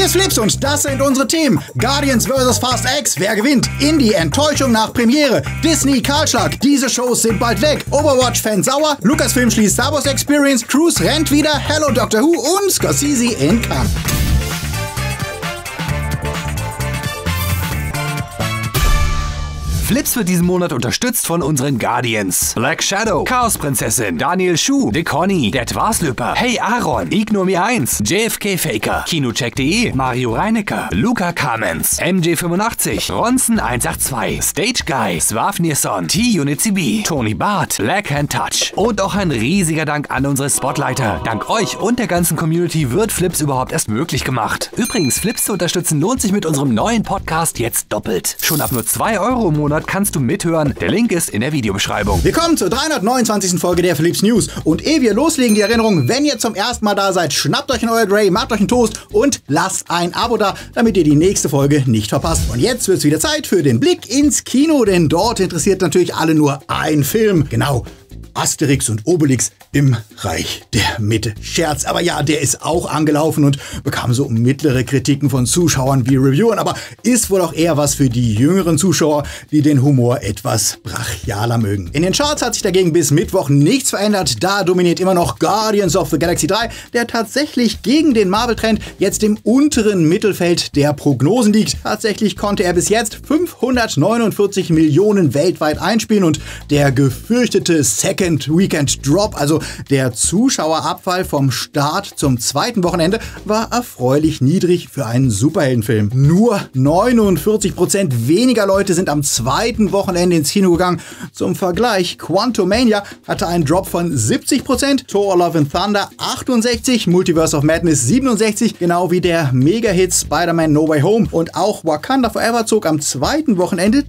Hier ist Flips und das sind unsere Themen. Guardians vs. Fast X, wer gewinnt? Indie, Enttäuschung nach Premiere. Disney, Kahlschlag, diese Shows sind bald weg. Overwatch-Fans sauer. Lucasfilm schließt Star Wars Experience. Cruise rennt wieder. Hello Doctor Who und Scorsese in Cannes. Flips wird diesen Monat unterstützt von unseren Guardians. Black Shadow, Chaos-Prinzessin, Daniel Schuh, The Conny, Der Twarslöper, Hey Aaron, Ignore Me 1, JFK Faker, Kinocheck.de, Mario Reinecker, Luca Kamens, MJ85, Ronson 182, Stage Guy, Swafnirson, T-Unit CB, Tony Barth, Black Hand Touch. Und auch ein riesiger Dank an unsere Spotlighter. Dank euch und der ganzen Community wird Flips überhaupt erst möglich gemacht. Übrigens, Flips zu unterstützen lohnt sich mit unserem neuen Podcast jetzt doppelt. Schon ab nur 2 Euro im Monat kannst du mithören. Der Link ist in der Videobeschreibung. Willkommen zur 329. Folge der Flips News. Und ehe wir loslegen, die Erinnerung, wenn ihr zum ersten Mal da seid, schnappt euch ein Earl Grey, macht euch einen Toast und lasst ein Abo da, damit ihr die nächste Folge nicht verpasst. Und jetzt wird es wieder Zeit für den Blick ins Kino, denn dort interessiert natürlich alle nur ein Film. Genau. Asterix und Obelix im Reich der Mitte. Scherz, aber ja, der ist auch angelaufen und bekam so mittlere Kritiken von Zuschauern wie Reviewern, aber ist wohl auch eher was für die jüngeren Zuschauer, die den Humor etwas brachialer mögen. In den Charts hat sich dagegen bis Mittwoch nichts verändert. Da dominiert immer noch Guardians of the Galaxy 3, der tatsächlich gegen den Marvel-Trend jetzt im unteren Mittelfeld der Prognosen liegt. Tatsächlich konnte er bis jetzt 549 Millionen weltweit einspielen und der gefürchtete Second Weekend Drop, also der Zuschauerabfall vom Start zum zweiten Wochenende, war erfreulich niedrig für einen Superheldenfilm. Nur 49% weniger Leute sind am zweiten Wochenende ins Kino gegangen. Zum Vergleich, Quantumania hatte einen Drop von 70%, Thor Love and Thunder 68%, Multiverse of Madness 67%, genau wie der Mega-Hit Spider-Man No Way Home. Und auch Wakanda Forever zog am zweiten Wochenende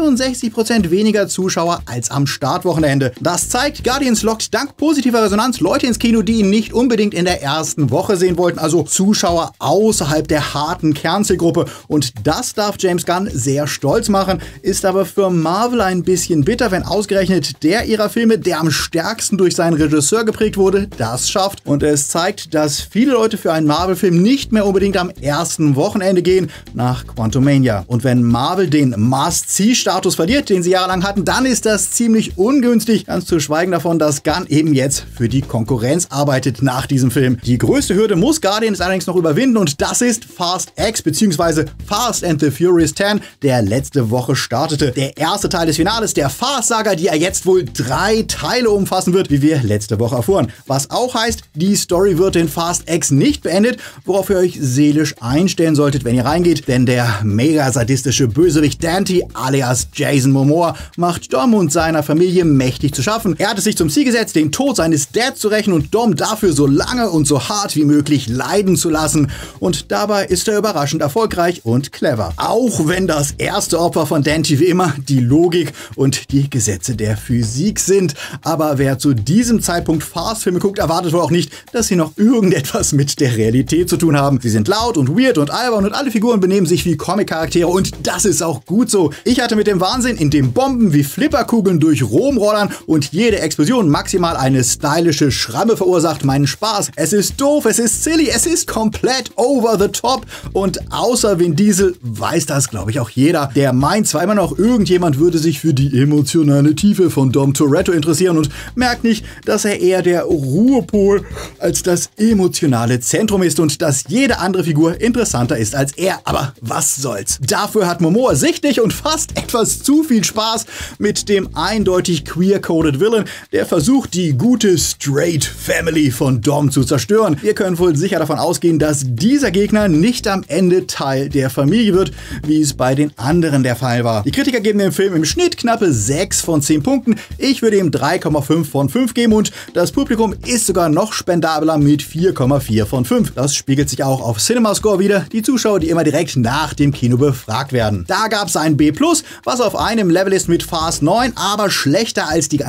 63% weniger Zuschauer als am Startwochenende. Das zeigt, Guardians lockt dank positiver Resonanz Leute ins Kino, die ihn nicht unbedingt in der ersten Woche sehen wollten, also Zuschauer außerhalb der harten Kernzielgruppe. Und das darf James Gunn sehr stolz machen, ist aber für Marvel ein bisschen bitter, wenn ausgerechnet der ihrer Filme, der am stärksten durch seinen Regisseur geprägt wurde, das schafft. Und es zeigt, dass viele Leute für einen Marvel-Film nicht mehr unbedingt am ersten Wochenende gehen, nach Quantumania. Und wenn Marvel den Must-See-Status verliert, den sie jahrelang hatten, dann ist das ziemlich ungünstig, ganz zu schweigen davon, dass Gunn eben jetzt für die Konkurrenz arbeitet nach diesem Film. Die größte Hürde muss Guardians allerdings noch überwinden und das ist Fast X bzw. Fast and the Furious 10, der letzte Woche startete. Der erste Teil des Finales der Fast-Saga, die ja jetzt wohl 3 Teile umfassen wird, wie wir letzte Woche erfuhren. Was auch heißt, die Story wird in Fast X nicht beendet, worauf ihr euch seelisch einstellen solltet, wenn ihr reingeht, denn der mega sadistische Bösewicht Dante alias Jason Momoa macht Dom und seiner Familie mächtig zu schaffen. Er hat es sich zum Ziel gesetzt, den Tod seines Dads zu rächen und Dom dafür so lange und so hart wie möglich leiden zu lassen. Und dabei ist er überraschend erfolgreich und clever. Auch wenn das erste Opfer von Dante wie immer die Logik und die Gesetze der Physik sind. Aber wer zu diesem Zeitpunkt Fast-Filme guckt, erwartet wohl auch nicht, dass sie noch irgendetwas mit der Realität zu tun haben. Sie sind laut und weird und albern und alle Figuren benehmen sich wie Comic-Charaktere und das ist auch gut so. Ich hatte mit dem Wahnsinn, in dem Bomben wie Flipperkugeln durch Rom rollern und jede Explosion maximal eine stylische Schramme verursacht, meinen Spaß. Es ist doof, es ist silly, es ist komplett over the top und außer Vin Diesel weiß das, glaube ich, auch jeder. Der meint zwar immer noch, irgendjemand würde sich für die emotionale Tiefe von Dom Toretto interessieren und merkt nicht, dass er eher der Ruhepol als das emotionale Zentrum ist und dass jede andere Figur interessanter ist als er. Aber was soll's? Dafür hat Momoa sichtlich und fast etwas zu viel Spaß mit dem eindeutig queer-coded Villain, der versucht, die gute Straight Family von Dom zu zerstören. Wir können wohl sicher davon ausgehen, dass dieser Gegner nicht am Ende Teil der Familie wird, wie es bei den anderen der Fall war. Die Kritiker geben dem Film im Schnitt knappe 6 von 10 Punkten. Ich würde ihm 3,5 von 5 geben und das Publikum ist sogar noch spendabler mit 4,4 von 5. Das spiegelt sich auch auf CinemaScore wieder, die Zuschauer, die immer direkt nach dem Kino befragt werden. Da gab es ein B+, was auf einem Level ist mit Fast 9, aber schlechter als die ganzen Teile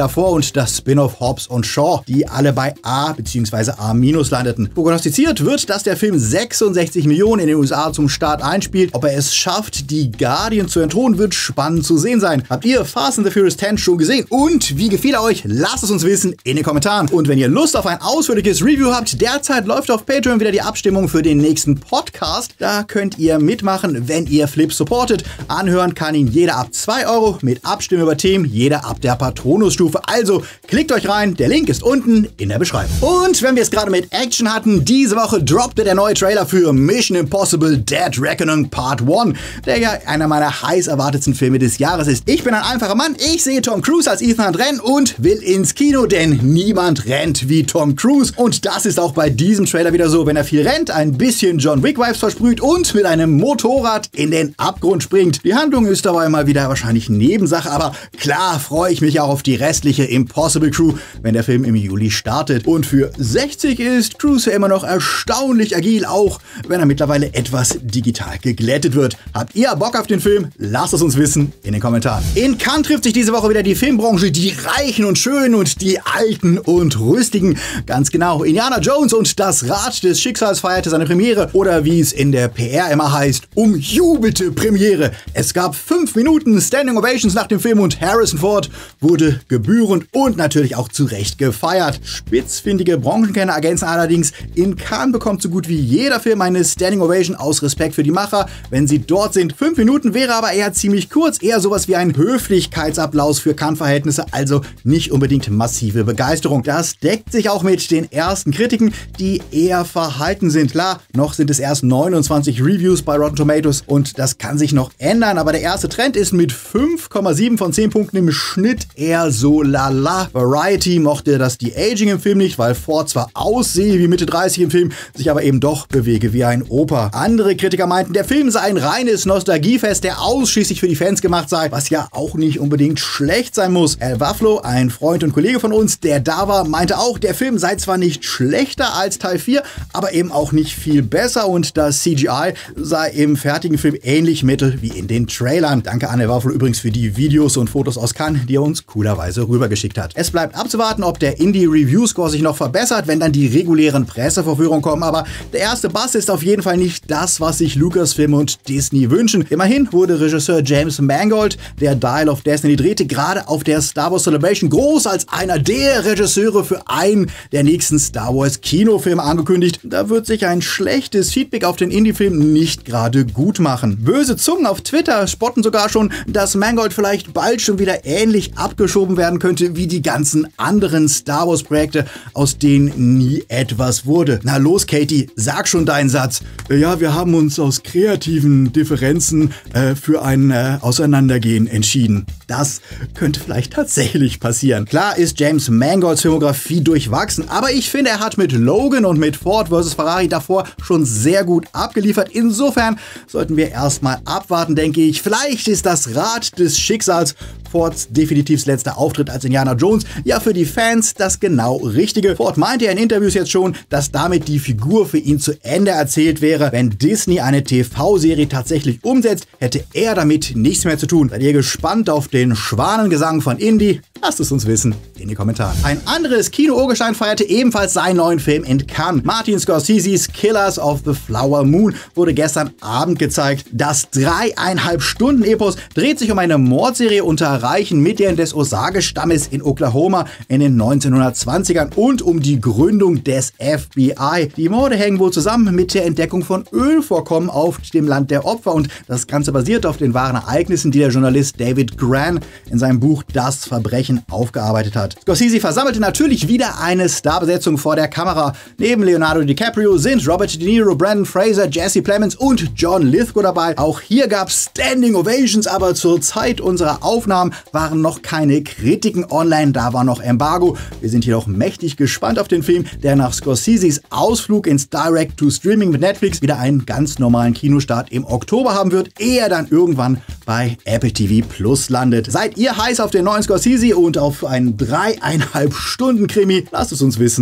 davor und das Spin-off Hobbs & Shaw, die alle bei A bzw. A- landeten. Prognostiziert wird, dass der Film 66 Millionen in den USA zum Start einspielt. Ob er es schafft, die Guardians zu entthronen, wird spannend zu sehen sein. Habt ihr Fast and the Furious 10 schon gesehen? Und wie gefiel er euch? Lasst es uns wissen in den Kommentaren. Und wenn ihr Lust auf ein ausführliches Review habt, derzeit läuft auf Patreon wieder die Abstimmung für den nächsten Podcast. Da könnt ihr mitmachen, wenn ihr Flip supportet. Anhören kann ihn jeder ab 2 Euro, mit Abstimmen über Themen jeder ab der Patronusstufe. Also klickt euch rein, der Link ist unten in der Beschreibung. Und wenn wir es gerade mit Action hatten, diese Woche droppte der neue Trailer für Mission Impossible Dead Reckoning Part 1, der ja einer meiner heiß erwartetsten Filme des Jahres ist. Ich bin ein einfacher Mann, ich sehe Tom Cruise als Ethan Hunt rennen und will ins Kino, denn niemand rennt wie Tom Cruise. Und das ist auch bei diesem Trailer wieder so, wenn er viel rennt, ein bisschen John Wick-Vibes versprüht und mit einem Motorrad in den Abgrund springt. Die Handlung ist dabei mal wieder wahrscheinlich Nebensache, aber klar freue ich mich auch auf die restliche Impossible Crew, wenn der Film im Juli startet. Und für 60 ist Cruise ja immer noch erstaunlich agil, auch wenn er mittlerweile etwas digital geglättet wird. Habt ihr Bock auf den Film? Lasst es uns wissen in den Kommentaren. In Cannes trifft sich diese Woche wieder die Filmbranche, die Reichen und Schönen und die Alten und Rüstigen. Ganz genau, Indiana Jones und das Rad des Schicksals feierte seine Premiere, oder wie es in der PR immer heißt, umjubelte Premiere. Es gab 5 Minuten Standing Ovations nach dem Film und Harrison Ford wurde gebührend und natürlich auch zu Recht gefeiert. Spitzfindige Branchenkenner ergänzen allerdings, in Cannes bekommt so gut wie jeder Film eine Standing Ovation aus Respekt für die Macher, wenn sie dort sind. 5 Minuten wäre aber eher ziemlich kurz, eher sowas wie ein Höflichkeitsapplaus für Cannes-Verhältnisse, also nicht unbedingt massive Begeisterung. Das deckt sich auch mit den ersten Kritiken, die eher verhalten sind. Klar, noch sind es erst 29 Reviews bei Rotten Tomatoes und das kann sich noch ändern, aber der erste Trend ist mit 5,7 von 10 Punkten im Schnitt eher so lala. Variety mochte das De-Aging im Film nicht, weil Ford zwar aussehe wie Mitte 30 im Film, sich aber eben doch bewege wie ein Opa. Andere Kritiker meinten, der Film sei ein reines Nostalgiefest, der ausschließlich für die Fans gemacht sei, was ja auch nicht unbedingt schlecht sein muss. Al Waflo, ein Freund und Kollege von uns, der da war, meinte auch, der Film sei zwar nicht schlechter als Teil 4, aber eben auch nicht viel besser und das CGI sei im fertigen Film ähnlich mittel wie in den Trailern. Danke an Al Waflo übrigens für die Videos und Fotos aus Cannes, die er uns coolerweise rübergeschickt hat. Es bleibt abzuwarten, ob der Indie-Review-Score sich noch verbessert, wenn dann die regulären Presseverführungen kommen, aber der erste Bass ist auf jeden Fall nicht das, was sich Lucasfilm und Disney wünschen. Immerhin wurde Regisseur James Mangold, der Dial of Destiny drehte, gerade auf der Star Wars Celebration groß als einer der Regisseure für einen der nächsten Star Wars Kinofilme angekündigt. Da wird sich ein schlechtes Feedback auf den Indie-Film nicht gerade gut machen. Böse Zungen auf Twitter spotten sogar schon, dass Mangold vielleicht bald schon wieder ähnlich abgeschoben werden könnte wie die ganzen anderen Star Wars Projekte, aus denen nie etwas wurde. Na los, Katie, sag schon deinen Satz. Ja, wir haben uns aus kreativen Differenzen für ein Auseinandergehen entschieden. Das könnte vielleicht tatsächlich passieren. Klar ist James Mangolds Filmografie durchwachsen, aber ich finde, er hat mit Logan und mit Ford vs. Ferrari davor schon sehr gut abgeliefert. Insofern sollten wir erstmal abwarten, denke ich. Vielleicht ist das Rad des Schicksals Fords definitiv letzter Auftritt als Indiana Jones ja für die Fans das genau Richtige. Ford meinte ja in Interviews jetzt schon, dass damit die Figur für ihn zu Ende erzählt wäre. Wenn Disney eine TV-Serie tatsächlich umsetzt, hätte er damit nichts mehr zu tun. Seid ihr gespannt auf den Schwanengesang von Indy? Lasst es uns wissen in den Kommentaren. Ein anderes Kino-Urgestein feierte ebenfalls seinen neuen Film in Cannes. Martin Scorseses Killers of the Flower Moon wurde gestern Abend gezeigt. Das 3,5 Stunden Epos dreht sich um eine Mordserie unter reichen Mitgliedern des Osage-Stammes in Oklahoma in den 1920ern und um die Gründung des FBI. Die Morde hängen wohl zusammen mit der Entdeckung von Ölvorkommen auf dem Land der Opfer und das Ganze basiert auf den wahren Ereignissen, die der Journalist David Grann in seinem Buch Das Verbrechen aufgearbeitet hat. Scorsese versammelte natürlich wieder eine Starbesetzung vor der Kamera. Neben Leonardo DiCaprio sind Robert De Niro, Brandon Fraser, Jesse Plemons und John Lithgow dabei. Auch hier gab es Standing Ovations, aber zur Zeit unserer Aufnahmen waren noch keine Kritiken online, da war noch Embargo. Wir sind jedoch mächtig gespannt auf den Film, der nach Scorseses Ausflug ins Direct-to-Streaming mit Netflix wieder einen ganz normalen Kinostart im Oktober haben wird, ehe er dann irgendwann bei Apple TV Plus landet. Seid ihr heiß auf den neuen Scorsese und auf einen 3,5 Stunden Krimi? Lasst es uns wissen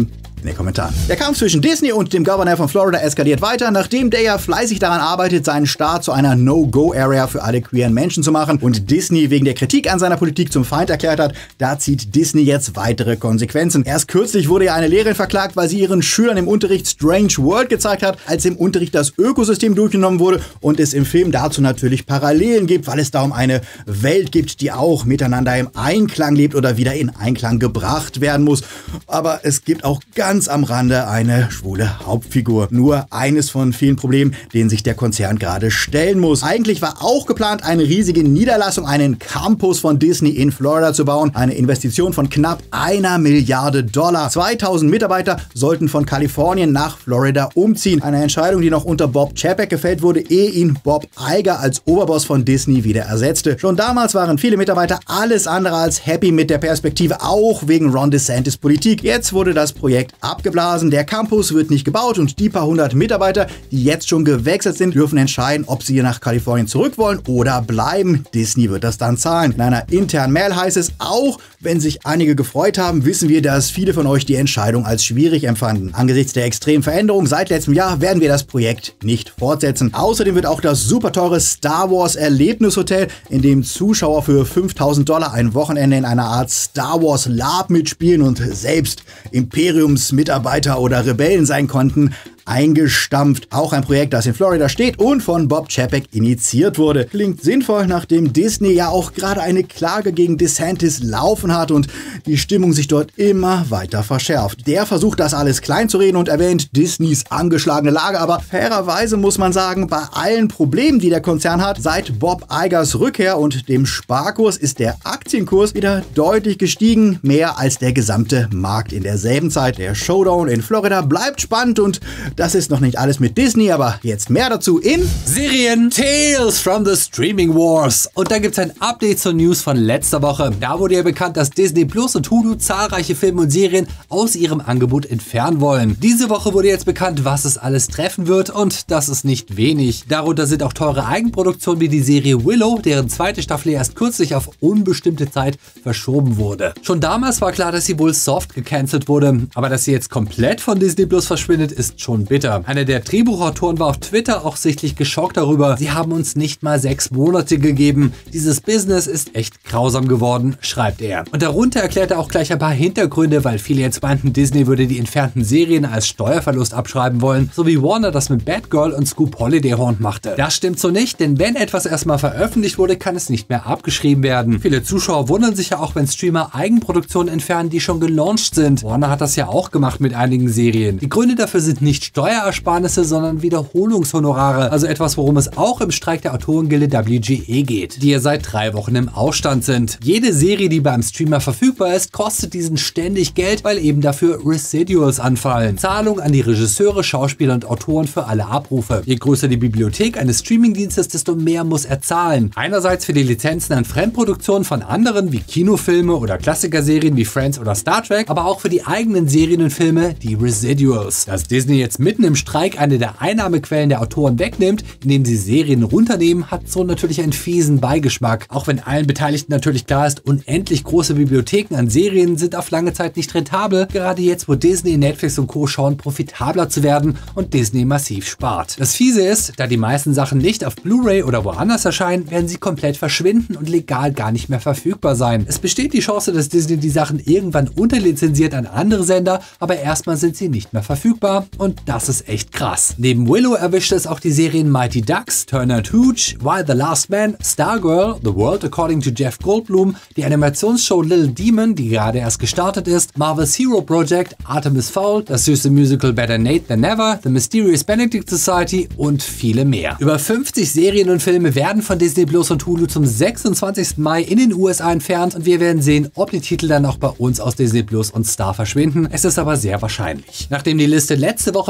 in den Kommentaren. Der Kampf zwischen Disney und dem Governor von Florida eskaliert weiter, nachdem der ja fleißig daran arbeitet, seinen Staat zu einer No-Go-Area für alle queeren Menschen zu machen und Disney wegen der Kritik an seiner Politik zum Feind erklärt hat. Da zieht Disney jetzt weitere Konsequenzen. Erst kürzlich wurde ja eine Lehrerin verklagt, weil sie ihren Schülern im Unterricht Strange World gezeigt hat, als im Unterricht das Ökosystem durchgenommen wurde und es im Film dazu natürlich Parallelen gibt, weil es da um eine Welt gibt, die auch miteinander im Einklang lebt oder wieder in Einklang gebracht werden muss. Aber es gibt auch ganz am Rande eine schwule Hauptfigur. Nur eines von vielen Problemen, denen sich der Konzern gerade stellen muss. Eigentlich war auch geplant, eine riesige Niederlassung, einen Campus von Disney in Florida zu bauen. Eine Investition von knapp $1 Milliarde. 2000 Mitarbeiter sollten von Kalifornien nach Florida umziehen. Eine Entscheidung, die noch unter Bob Chapek gefällt wurde, ehe ihn Bob Iger als Oberboss von Disney wieder ersetzte. Schon damals waren viele Mitarbeiter alles andere als happy mit der Perspektive, auch wegen Ron DeSantis Politik. Jetzt wurde das Projekt abgeblasen, der Campus wird nicht gebaut und die paar hundert Mitarbeiter, die jetzt schon gewechselt sind, dürfen entscheiden, ob sie hier nach Kalifornien zurück wollen oder bleiben. Disney wird das dann zahlen. In einer internen Mail heißt es, auch wenn sich einige gefreut haben, wissen wir, dass viele von euch die Entscheidung als schwierig empfanden. Angesichts der extremen Veränderung seit letztem Jahr werden wir das Projekt nicht fortsetzen. Außerdem wird auch das super teure Star Wars Erlebnishotel, in dem Zuschauer für $5.000 ein Wochenende in einer Art Star Wars Lab mitspielen und selbst Imperiumsmitarbeiter oder Rebellen sein konnten, eingestampft. Auch ein Projekt, das in Florida steht und von Bob Chapek initiiert wurde. Klingt sinnvoll, nachdem Disney ja auch gerade eine Klage gegen DeSantis laufen hat und die Stimmung sich dort immer weiter verschärft. Der versucht, das alles klein zu reden und erwähnt Disneys angeschlagene Lage, aber fairerweise muss man sagen, bei allen Problemen, die der Konzern hat, seit Bob Igers Rückkehr und dem Sparkurs ist der Aktienkurs wieder deutlich gestiegen, mehr als der gesamte Markt in derselben Zeit. Der Showdown in Florida bleibt spannend und das ist noch nicht alles mit Disney, aber jetzt mehr dazu in Serien Tales from the Streaming Wars. Und da gibt's ein Update zur News von letzter Woche. Da wurde ja bekannt, dass Disney Plus und Hulu zahlreiche Filme und Serien aus ihrem Angebot entfernen wollen. Diese Woche wurde jetzt bekannt, was es alles treffen wird und das ist nicht wenig. Darunter sind auch teure Eigenproduktionen wie die Serie Willow, deren zweite Staffel erst kürzlich auf unbestimmte Zeit verschoben wurde. Schon damals war klar, dass sie wohl soft gecancelt wurde, aber dass sie jetzt komplett von Disney Plus verschwindet, ist schon bitter. Einer der Drehbuchautoren war auf Twitter auch sichtlich geschockt darüber. Sie haben uns nicht mal 6 Monate gegeben. Dieses Business ist echt grausam geworden, schreibt er. Und darunter erklärt er auch gleich ein paar Hintergründe, weil viele jetzt meinten, Disney würde die entfernten Serien als Steuerverlust abschreiben wollen, so wie Warner das mit Batgirl und Scoop Holiday Horn machte. Das stimmt so nicht, denn wenn etwas erstmal veröffentlicht wurde, kann es nicht mehr abgeschrieben werden. Viele Zuschauer wundern sich ja auch, wenn Streamer Eigenproduktionen entfernen, die schon gelauncht sind. Warner hat das ja auch gemacht mit einigen Serien. Die Gründe dafür sind nicht Steuerersparnisse, sondern Wiederholungshonorare, also etwas, worum es auch im Streik der Autorengilde WGA geht, die ja seit 3 Wochen im Ausstand sind. Jede Serie, die beim Streamer verfügbar ist, kostet diesen ständig Geld, weil eben dafür Residuals anfallen. Zahlung an die Regisseure, Schauspieler und Autoren für alle Abrufe. Je größer die Bibliothek eines Streamingdienstes, desto mehr muss er zahlen. Einerseits für die Lizenzen an Fremdproduktionen von anderen, wie Kinofilme oder Klassikerserien wie Friends oder Star Trek, aber auch für die eigenen Serien und Filme, die Residuals. Dass Disney jetzt mitten im Streik eine der Einnahmequellen der Autoren wegnimmt, indem sie Serien runternehmen, hat so natürlich einen fiesen Beigeschmack. Auch wenn allen Beteiligten natürlich klar ist, unendlich große Bibliotheken an Serien sind auf lange Zeit nicht rentabel, gerade jetzt, wo Disney, Netflix und Co. schauen, profitabler zu werden und Disney massiv spart. Das Fiese ist, da die meisten Sachen nicht auf Blu-ray oder woanders erscheinen, werden sie komplett verschwinden und legal gar nicht mehr verfügbar sein. Es besteht die Chance, dass Disney die Sachen irgendwann unterlizenziert an andere Sender, aber erstmal sind sie nicht mehr verfügbar und das ist echt krass. Neben Willow erwischte es auch die Serien Mighty Ducks, Turner & Hooch, Why the Last Man, Stargirl, The World According to Jeff Goldblum, die Animationsshow Little Demon, die gerade erst gestartet ist, Marvel's Hero Project, Artemis Fowl, das süße Musical Better Nate Than Never, The Mysterious Benedict Society und viele mehr. Über 50 Serien und Filme werden von Disney Plus und Hulu zum 26. Mai in den USA entfernt und wir werden sehen, ob die Titel dann auch bei uns aus Disney Plus und Star verschwinden. Es ist aber sehr wahrscheinlich. Nachdem die Liste letzte Woche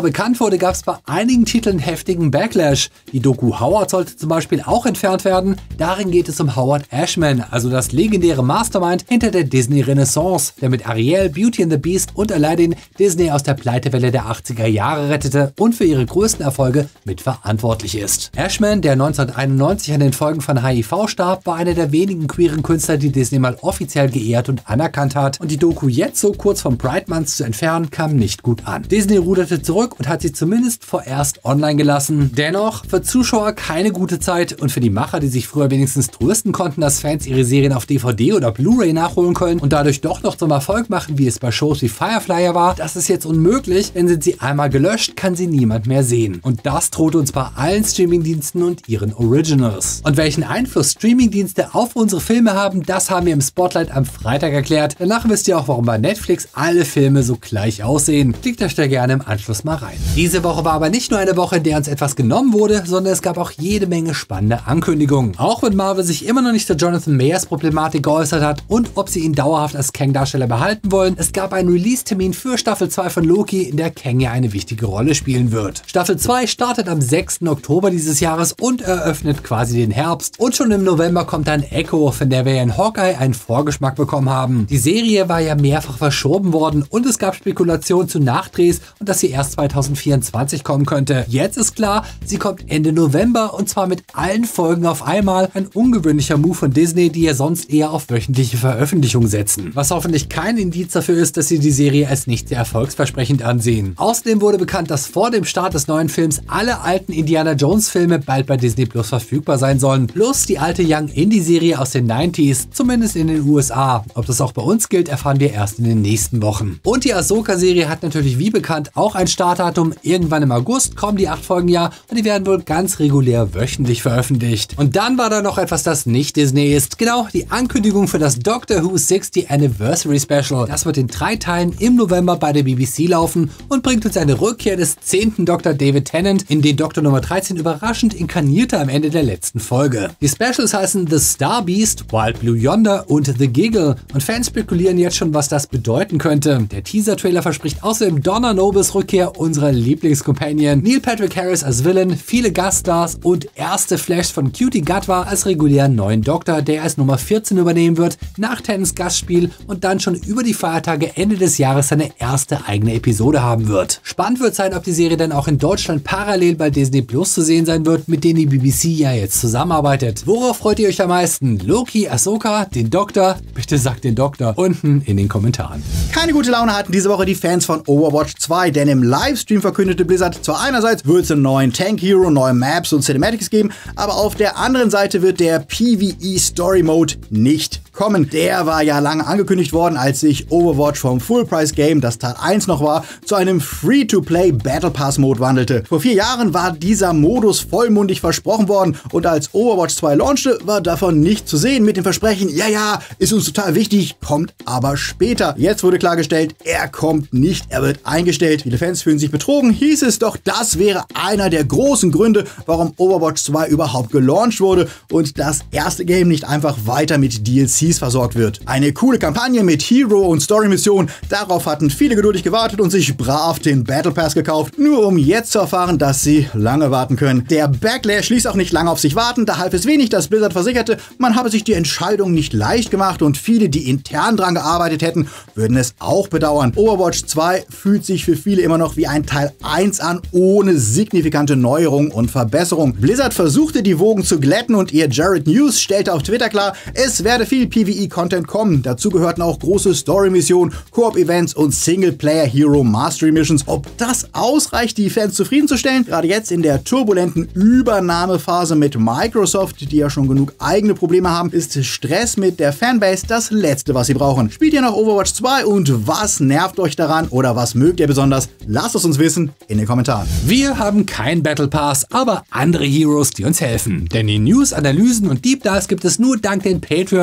bekannt wurde, gab es bei einigen Titeln heftigen Backlash. Die Doku Howard sollte zum Beispiel auch entfernt werden. Darin geht es um Howard Ashman, also das legendäre Mastermind hinter der Disney-Renaissance, der mit Ariel, Beauty and the Beast und Aladdin Disney aus der Pleitewelle der 80er Jahre rettete und für ihre größten Erfolge mitverantwortlich ist. Ashman, der 1991 an den Folgen von HIV starb, war einer der wenigen queeren Künstler, die Disney mal offiziell geehrt und anerkannt hat. Und die Doku jetzt so kurz vom Pride Month zu entfernen, kam nicht gut an. Disney ruderte zurück und hat sie zumindest vorerst online gelassen. Dennoch für Zuschauer keine gute Zeit und für die Macher, die sich früher wenigstens trösten konnten, dass Fans ihre Serien auf DVD oder Blu-ray nachholen können und dadurch doch noch zum Erfolg machen, wie es bei Shows wie Firefly war, das ist jetzt unmöglich, denn sind sie einmal gelöscht, kann sie niemand mehr sehen. Und das droht uns bei allen Streamingdiensten und ihren Originals. Und welchen Einfluss Streamingdienste auf unsere Filme haben, das haben wir im Spotlight am Freitag erklärt. Danach wisst ihr auch, warum bei Netflix alle Filme so gleich aussehen. Klickt euch da gerne im Anschluss mal rein. Diese Woche war aber nicht nur eine Woche, in der uns etwas genommen wurde, sondern es gab auch jede Menge spannende Ankündigungen. Auch wenn Marvel sich immer noch nicht zur Jonathan Mayers Problematik geäußert hat und ob sie ihn dauerhaft als Kang-Darsteller behalten wollen, es gab einen Release-Termin für Staffel 2 von Loki, in der Kang ja eine wichtige Rolle spielen wird. Staffel 2 startet am 6. Oktober dieses Jahres und eröffnet quasi den Herbst. Und schon im November kommt dann Echo, von der wir ja in Hawkeye einen Vorgeschmack bekommen haben. Die Serie war ja mehrfach verschoben worden und es gab Spekulationen zu Nachdrehs und dass sie erst 2024 kommen könnte. Jetzt ist klar, sie kommt Ende November und zwar mit allen Folgen auf einmal. Ein ungewöhnlicher Move von Disney, die ja sonst eher auf wöchentliche Veröffentlichungen setzen. Was hoffentlich kein Indiz dafür ist, dass sie die Serie als nicht sehr erfolgsversprechend ansehen. Außerdem wurde bekannt, dass vor dem Start des neuen Films alle alten Indiana Jones Filme bald bei Disney Plus verfügbar sein sollen. Plus die alte Young Indie Serie aus den 90s, zumindest in den USA. Ob das auch bei uns gilt, erfahren wir erst in den nächsten Wochen. Und die Ahsoka-Serie hat natürlich wie bekannt auch ein Startdatum. Irgendwann im August kommen die 8 Folgen ja und die werden wohl ganz regulär wöchentlich veröffentlicht. Und dann war da noch etwas, das nicht Disney ist. Genau, die Ankündigung für das Doctor Who 60 Anniversary Special. Das wird in 3 Teilen im November bei der BBC laufen und bringt uns eine Rückkehr des 10. Dr. David Tennant, in den Doktor Nummer 13 überraschend inkarnierte am Ende der letzten Folge. Die Specials heißen The Star Beast, Wild Blue Yonder und The Giggle und Fans spekulieren jetzt schon, was das bedeuten könnte. Der Teaser-Trailer verspricht außerdem Donna Nobles Rückkehr, unserer Lieblingscompanion, Neil Patrick Harris als Villain, viele Gaststars und erste Flashs von Cutie Gatwa als regulären neuen Doktor, der als Nummer 14 übernehmen wird, nach Tennants Gastspiel und dann schon über die Feiertage Ende des Jahres seine erste eigene Episode haben wird. Spannend wird sein, ob die Serie dann auch in Deutschland parallel bei Disney Plus zu sehen sein wird, mit denen die BBC ja jetzt zusammenarbeitet. Worauf freut ihr euch am meisten? Loki, Ahsoka, den Doktor? Bitte sagt den Doktor unten in den Kommentaren. Keine gute Laune hatten diese Woche die Fans von Overwatch 2, denn im Livestream verkündete Blizzard, zwar einerseits wird es einen neuen Tank Hero, neue Maps und Cinematics geben, aber auf der anderen Seite wird der PvE Story Mode nicht kommen. Der war ja lange angekündigt worden, als sich Overwatch vom Full-Price-Game, das Teil 1 noch war, zu einem Free-to-Play Battle Pass-Mode wandelte. Vor 4 Jahren war dieser Modus vollmundig versprochen worden und als Overwatch 2 launchte, war davon nicht zu sehen mit dem Versprechen, ja, ist uns total wichtig, kommt aber später. Jetzt wurde klargestellt, er kommt nicht, er wird eingestellt. Viele Fans fühlen sich betrogen, hieß es doch, das wäre einer der großen Gründe, warum Overwatch 2 überhaupt gelauncht wurde und das erste Game nicht einfach weiter mit DLCs versorgt wird. Eine coole Kampagne mit Hero- und Story-Missionen, darauf hatten viele geduldig gewartet und sich brav den Battle Pass gekauft, nur um jetzt zu erfahren, dass sie lange warten können. Der Backlash ließ auch nicht lange auf sich warten, da half es wenig, dass Blizzard versicherte, man habe sich die Entscheidung nicht leicht gemacht und viele, die intern dran gearbeitet hätten, würden es auch bedauern. Overwatch 2 fühlt sich für viele immer noch wie ein Teil 1 an, ohne signifikante Neuerungen und Verbesserungen. Blizzard versuchte die Wogen zu glätten und ihr Jared News stellte auf Twitter klar, es werde viel PvE-Content kommen. Dazu gehörten auch große Story-Missionen, Koop-Events und Singleplayer-Hero-Mastery-Missions. Ob das ausreicht, die Fans zufriedenzustellen? Gerade jetzt in der turbulenten Übernahmephase mit Microsoft, die ja schon genug eigene Probleme haben, ist Stress mit der Fanbase das Letzte, was sie brauchen. Spielt ihr noch Overwatch 2 und was nervt euch daran oder was mögt ihr besonders? Lasst es uns wissen in den Kommentaren. Wir haben kein Battle Pass, aber andere Heroes, die uns helfen. Denn die News, Analysen und Deep Dives gibt es nur dank den Patreons, die uns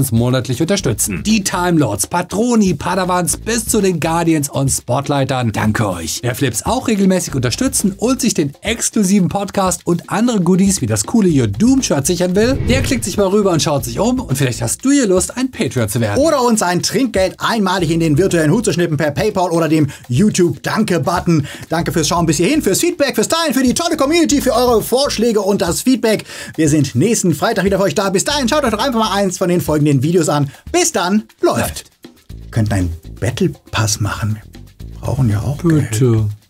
uns monatlich unterstützen. Die Time Lords, Patroni, Padawans bis zu den Guardians und Spotlightern. Danke euch. Wer Flips auch regelmäßig unterstützen und sich den exklusiven Podcast und andere Goodies wie das coole Your Doom Shirt sichern will, der klickt sich mal rüber und schaut sich um und vielleicht hast du hier Lust, ein Patreon zu werden. Oder uns ein Trinkgeld einmalig in den virtuellen Hut zu schnippen per PayPal oder dem YouTube-Danke-Button. Danke fürs Schauen bis hierhin, fürs Feedback, fürs Teilen, für die tolle Community, für eure Vorschläge und das Feedback. Wir sind nächsten Freitag wieder für euch da. Bis dahin schaut euch doch einfach mal eins von den folgenden Videos an. Bis dann, läuft. Wir könnten einen Battle Pass machen. Wir brauchen ja auch Bitte. Geld.